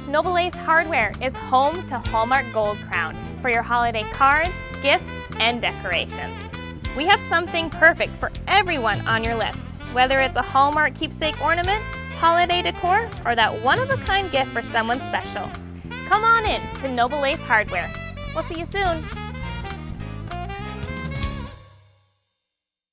Noble Ace Hardware is home to Hallmark Gold Crown for your holiday cards, gifts, and decorations. We have something perfect for everyone on your list, whether it's a Hallmark keepsake ornament, holiday decor, or that one-of-a-kind gift for someone special. Come on in to Noble Ace Hardware. We'll see you soon.